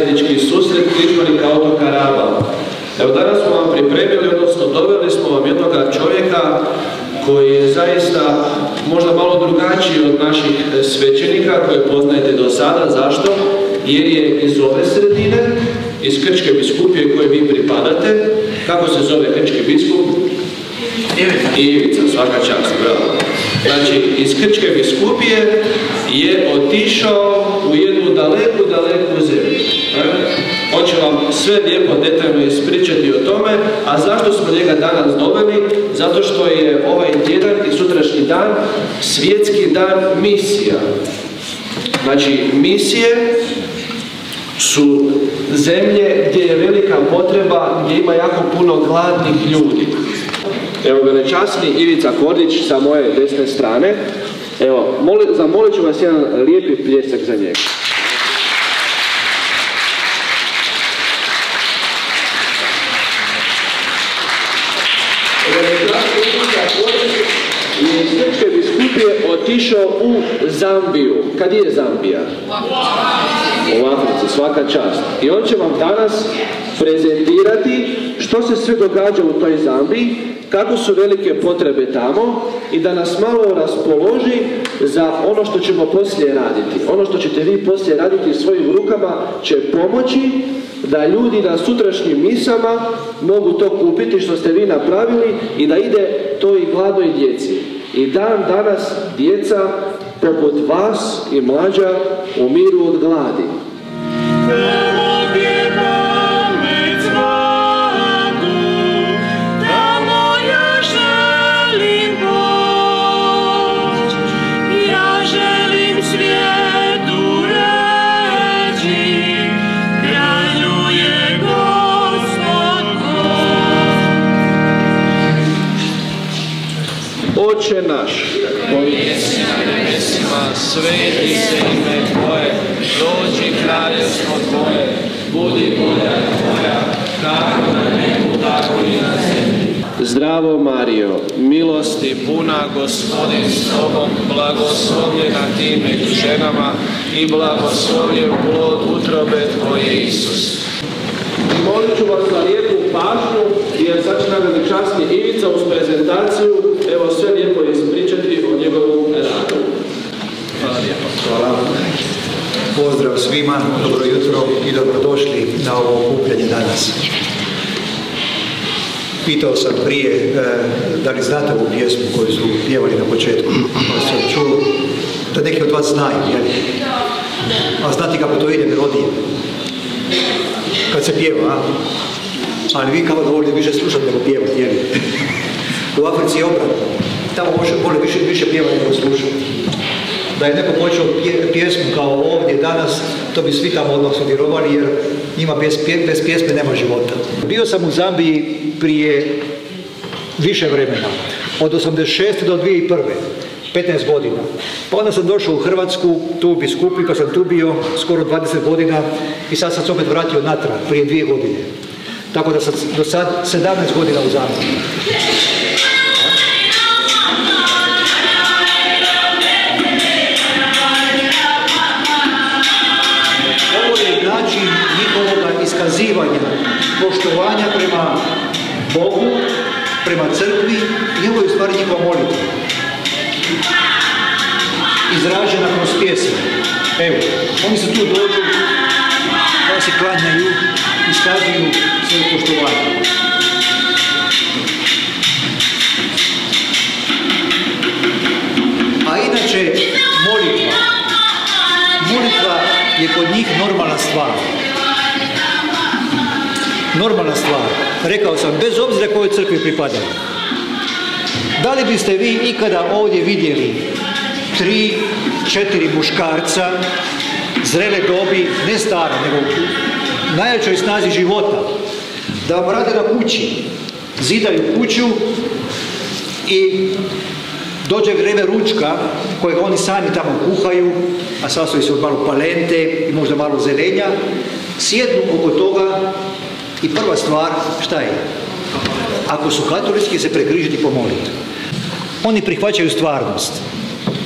zajednički susret Križmanika otoka Raba. Evo danas smo vam pripremili, odnosno doveli smo vam jednog čovjeka koji je zaista možda malo drugačiji od naših svećenika koje poznajete do sada. Zašto? Jer je iz ove sredine, iz Krčke biskupije koje vi pripadate. Kako se zove krčki biskup? Ivica, svaka čast, bravo. Znači, iz Krčke biskupije je otišao u jednu daleku zemlju. On će vam sve lijepo detaljno ispričati o tome. A zašto smo njega danas doveli? Zato što je ovaj tjedan i sutrašnji dan svjetski dan misija. Znači, misije su zemlje gdje je velika potreba, gdje ima jako puno gladnih ljudi. Evo, velečasni Ivica Kordić sa moje desne strane. Evo, zamolit ću vas jedan lijepi pljesak za njega. Velečasni Ivica Kordić je iz Krčke biskupije otišao u Zambiju. Kad je Zambija? U Africi, svaka čast. I on će vam danas prezentirati što se sve događa u toj Zambiji, kako su velike potrebe tamo i da nas malo raspoloži za ono što ćemo poslije raditi. Ono što ćete vi poslije raditi svojim rukama će pomoći da ljudi na sutrašnjim misama mogu to kupiti što ste vi napravili i da ide toj gladnoj djeci. I dan danas djeca poput vas i mlađa umiru od gladi. Oče naš, koji jesi na nebesima, sveti se ime Tvoje, dođi kraljevstvo Tvoje, budi volja Tvoja, kako na nebu, tako i na zemlji. Zdravo Marijo, milosti puna, Gospodin s Tobom, blagoslovljena Ti među ženama i blagoslovljen plod utrobe Tvoje, Isus. Molit ću vas za lijepu pažnju, jer sad će nam velečasni Ivica uz prezentaciju, evo sve lijepo ispričati o njegovom radu. Hvala lijepo. Hvala. Pozdrav svima, dobro jutro i dobrodošli na ovo okupljanje danas. Pitao sam prije da li znate ovu pjesmu koju su pjevali na početku, pa sam čuo da neki od vas znaju, jel? A znate kako to ide melodije? Kad se pjeva, a? Ali vi kao da volite više slušati nego pjevati, jel? U Africi je obratno. Tamo vole više pjevati nego slušati. Da je neko počeo pjesmu kao ovdje danas, to bi svi tamo odmah sudjelovali, jer njima bez pjesme nema života. Bio sam u Zambiji prije više vremena, od 86. do 2001. 15 godina. Pa onda sam došao u Hrvatsku, tu u biskupiji, pa sam tu bio skoro 20 godina i sad sam se opet vratio natrag, prije 2 godine. Tako da sam do sad 17 godina u Zambiji. Ovo je način njihovog iskazivanja, poštovanja prema Bogu, prema crkvi i ovo je u stvari njihova molitva. Izražena kroz pjesme. Evo, oni se tu dođu, pa se klanjaju, iskazuju svoje poštovanje. A inače, molitva je kod njih normalna stvar. Normalna stvar. Rekao sam, bez obzira kojoj crkvi pripadaju. Da li biste vi ikada ovdje vidjeli 3, 4 muškarca zrele dobi, ne stara, nego u najjačoj snazi života, da vam rade na kući, zidaju kuću i dođe vrijeme ručka kojeg oni sami tamo kuhaju, a sastoji se od malo palente i možda malo zelenja, sjednu oko toga i prva stvar, šta je? Ako su katolički, se prekrižiti i pomoliti. Oni prihvaćaju stvarnost.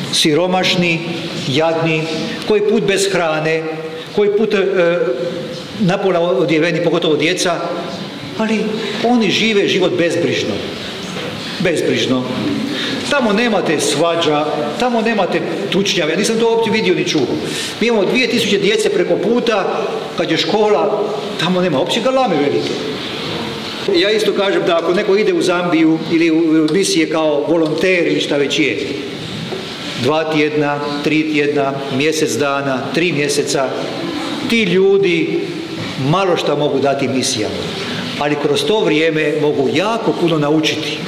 Siromašni, jadni, koji put bez hrane, koji put napola odjeveni, pogotovo djeca, ali oni žive život bezbrižno. Bezbrižno. Tamo nemate svađa, tamo nemate tučnjave, ja nisam to uopće vidio ni čuo. Mi imamo 2000 djece preko puta, kad je škola, tamo nema uopće galame velike. Ja isto kažem da ako neko ide u Zambiju ili u misije kao volonter ili šta već je, 2 tjedna, 3 tjedna, mjesec dana, 3 mjeseca, ti ljudi malo šta mogu dati misijama, ali kroz to vrijeme mogu jako puno naučiti.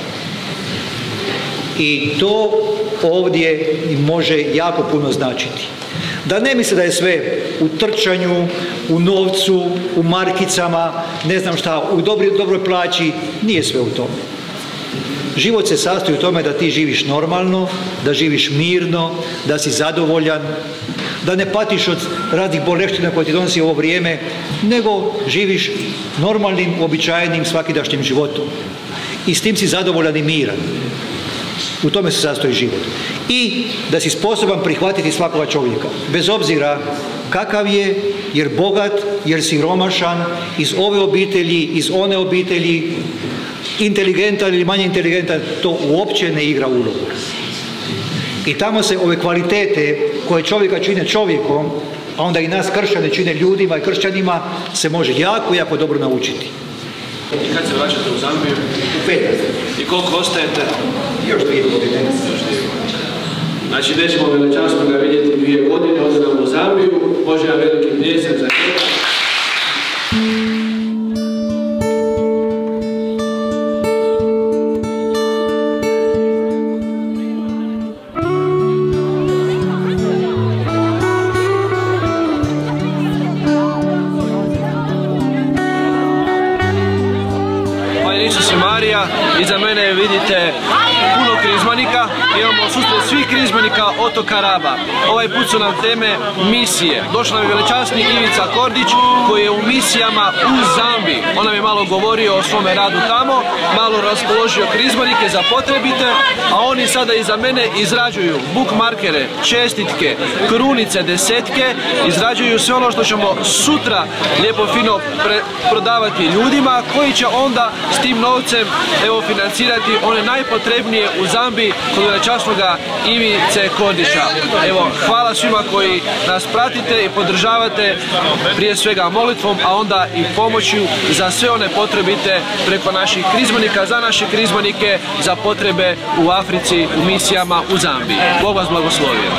I to ovdje može jako puno značiti. Da ne misle da je sve u trčanju, u novcu, u markicama, ne znam šta, u dobroj plaći, nije sve u tome. Život se sastoji u tome da ti živiš normalno, da živiš mirno, da si zadovoljan, da ne patiš od raznih boleština koje ti donosi ovo vrijeme, nego živiš normalnim, uobičajenim, svakidašnjim životom. I s tim si zadovoljan i miran. U tome se sastoji život. I da si sposoban prihvatiti svakoga čovjeka, bez obzira kakav je, jer bogat, jer siromašan, iz ove obitelji, iz one obitelji, inteligentan ili manje inteligentan, to uopće ne igra ulogu. I tamo se ove kvalitete koje čovjeka čine čovjekom, a onda i nas kršćane čine ljudima i kršćanima, se može jako, jako dobro naučiti. I kad se vraćate u Zambiju? U petak. I koliko ostajete? Još 2 godine. Znači, nećemo veličanstveno ga vidjeti 2 godine, odradamo u Zambiju, Bože ja veliki mjesec za njega. Isus i Marija, iza mene vidite puno krizmanika, imamo susret svih krizmanika otoka Raba. Ovaj put su nam teme misije. Došao nam je veličasni Ivica Kordić koji je u misijama u Zambiji. On nam je malo govorio o svome radu tamo, malo raspoložio krizmanike za potrebite, a oni sada iza mene izrađuju bookmarkere, čestitke, krunice, desetke, izrađuju sve ono što ćemo sutra lijepo fino prodavati ljudima koji će onda s tim novcem financirati one najpotrebnije u Zambiji kod veličasnoga Ivice Kordića. Evo, hvala svima koji nas pratite i podržavate prije svega molitvom, a onda i pomoću za sve one potrebite preko naših krizmanika, za naše krizmanike, za potrebe u Africi, u misijama u Zambiji. Bog vas blagoslovio.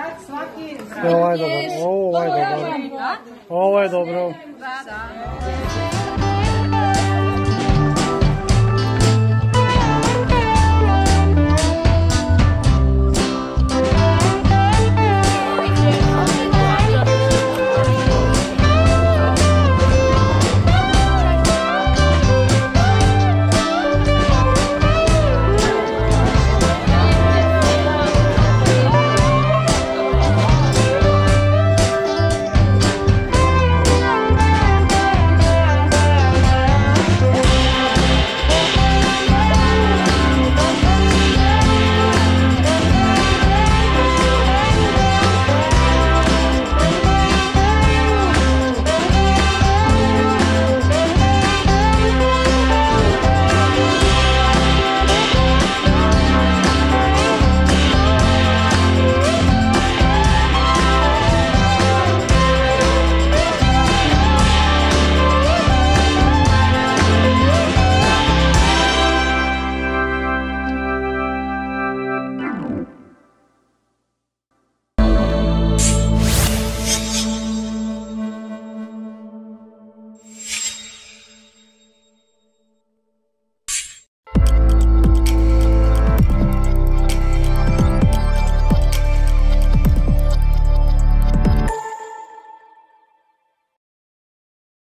Ovo je dobro.